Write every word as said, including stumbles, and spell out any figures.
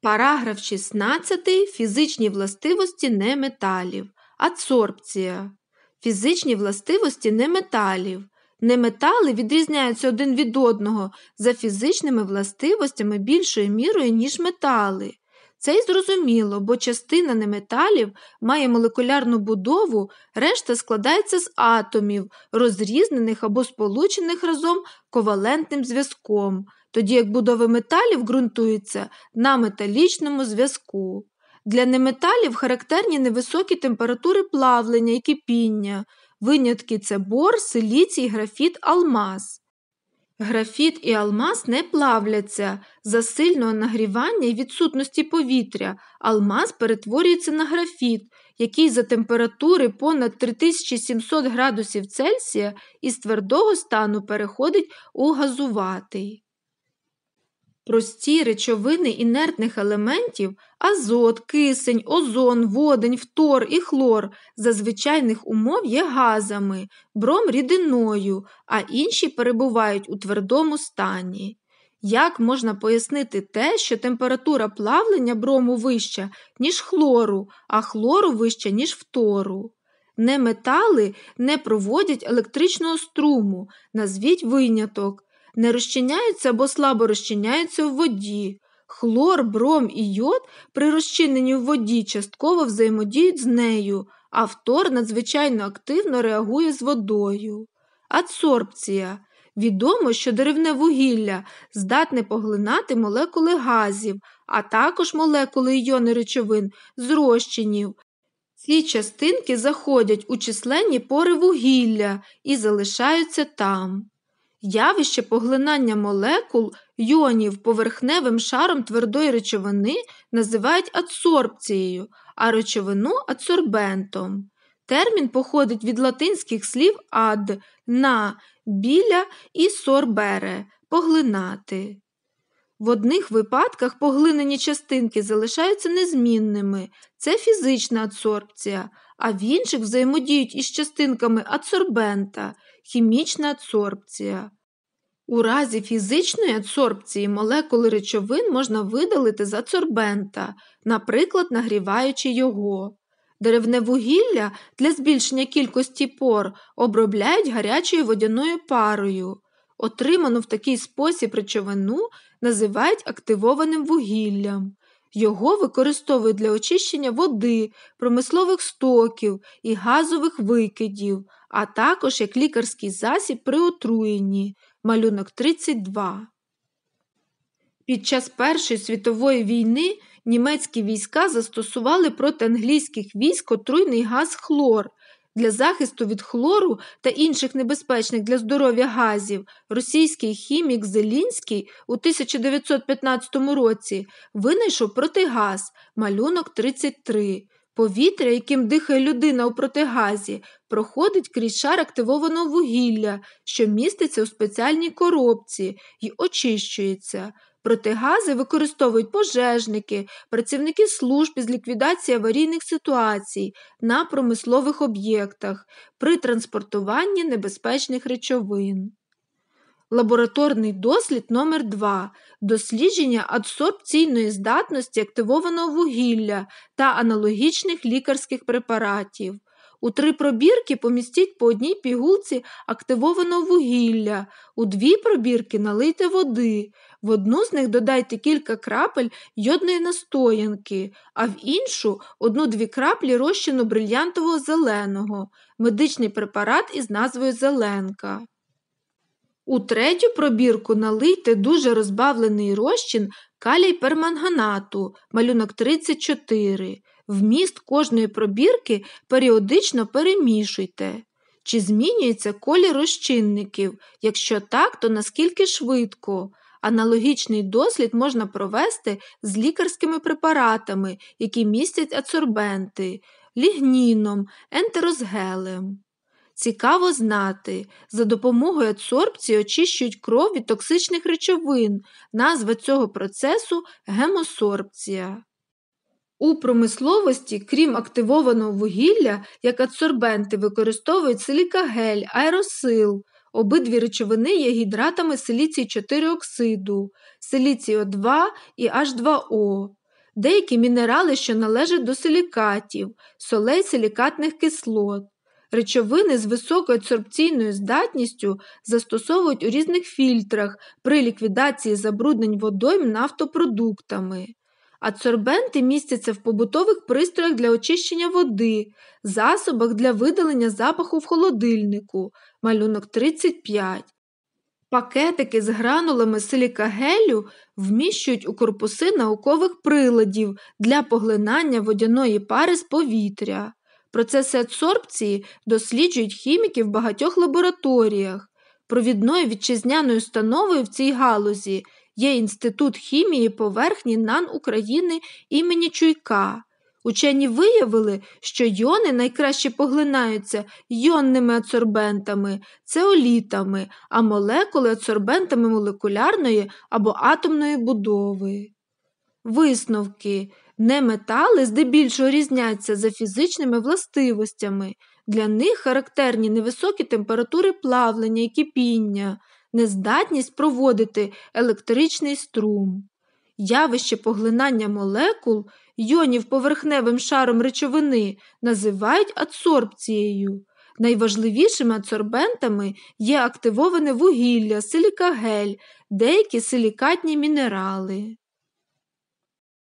Параграф шістнадцятий. Фізичні властивості неметалів. Адсорбція. Фізичні властивості неметалів. Неметали відрізняються один від одного за фізичними властивостями більшою мірою, ніж метали. Це й зрозуміло, бо частина неметалів має молекулярну будову, решта складається з атомів, розрізнених або сполучених разом ковалентним зв'язком, тоді як будова металів ґрунтується на металічному зв'язку. Для неметалів характерні невисокі температури плавлення і кипіння. Винятки – це бор, силіцій, графіт, алмаз. Графіт і алмаз не плавляться. За сильного нагрівання і відсутності повітря алмаз перетворюється на графіт, який за температури понад три тисячі сімсот градусів Цельсія із твердого стану переходить у газуватий. Прості речовини інертних елементів – азот, кисень, озон, водень, фтор і хлор – за звичайних умов є газами, бром – рідиною, а інші перебувають у твердому стані. Як можна пояснити те, що температура плавлення брому вища, ніж хлору, а хлору вища, ніж фтору? Неметали не проводять електричного струму, назвіть виняток. Не розчиняються або слабо розчиняються в воді. Хлор, бром і йод при розчиненні в воді частково взаємодіють з нею, а фтор надзвичайно активно реагує з водою. Адсорбція. Відомо, що деревне вугілля здатне поглинати молекули газів, а також молекули іони речовин з розчинів. Ці частинки заходять у численні пори вугілля і залишаються там. Явище поглинання молекул йонів поверхневим шаром твердої речовини називають адсорбцією, а речовину – адсорбентом. Термін походить від латинських слів «ad» – «на», «біля» і «sorbere» – «поглинати». В одних випадках поглинені частинки залишаються незмінними – це фізична адсорбція, а в інших взаємодіють із частинками адсорбента – хімічна адсорбція. У разі фізичної адсорбції молекули речовин можна видалити з адсорбента, наприклад, нагріваючи його. Деревне вугілля для збільшення кількості пор обробляють гарячою водяною парою. Отриману в такий спосіб речовину називають активованим вугіллям. Його використовують для очищення води, промислових стоків і газових викидів, а також як лікарський засіб при отруєнні. Малюнок тридцять два. Під час Першої світової війни німецькі війська застосували проти англійських військ отруйний газ хлор. Для захисту від хлору та інших небезпечних для здоров'я газів російський хімік Зелінський у тисяча дев'ятсот п'ятнадцятому році винайшов протигаз, малюнок тридцять три. Повітря, яким дихає людина у протигазі, проходить крізь шар активованого вугілля, що міститься у спеціальній коробці і очищується. Протигази використовують пожежники, працівники служб із ліквідації аварійних ситуацій на промислових об'єктах при транспортуванні небезпечних речовин. Лабораторний дослід номер два. Дослідження адсорбційної здатності активованого вугілля та аналогічних лікарських препаратів. У три пробірки помістіть по одній пігулці активованого вугілля, у дві пробірки налийте води, в одну з них додайте кілька крапель йодної настоянки, а в іншу – одну-дві краплі розчину брильянтового зеленого, медичний препарат із назвою «Зеленка». У третю пробірку налийте дуже розбавлений розчин калій-перманганату, малюнок тридцять чотири. Вміст кожної пробірки періодично перемішуйте. Чи змінюється колір розчинників? Якщо так, то наскільки швидко? Аналогічний дослід можна провести з лікарськими препаратами, які містять адсорбенти, лігніном, ентерозгелем. Цікаво знати, за допомогою адсорбції очищують кров від токсичних речовин. Назва цього процесу – гемосорбція. У промисловості, крім активованого вугілля, як адсорбенти використовують силікагель, аеросил. Обидві речовини є гідратами силіцій чотири оксиду, силіцій О два і Аш два О. деякі мінерали, що належать до силікатів, солей силікатних кислот. Речовини з високою адсорбційною здатністю застосовують у різних фільтрах при ліквідації забруднень водойм нафтопродуктами. Адсорбенти містяться в побутових пристроях для очищення води, засобах для видалення запаху в холодильнику, малюнок тридцять п'ять. Пакетики з гранулами силікагелю вміщують у корпуси наукових приладів для поглинання водяної пари з повітря. Процеси адсорбції досліджують хіміки в багатьох лабораторіях. Провідною вітчизняною установою в цій галузі є Інститут хімії поверхні НАН України імені Чуйка. Учені виявили, що йони найкраще поглинаються йонними адсорбентами, цеолітами, а молекули – адсорбентами молекулярної або атомної будови. Висновки. Неметали здебільшого різняться за фізичними властивостями. Для них характерні невисокі температури плавлення і кипіння, нездатність проводити електричний струм. Явище поглинання молекул йонів поверхневим шаром речовини називають адсорбцією. Найважливішими адсорбентами є активоване вугілля, силікагель, деякі силікатні мінерали.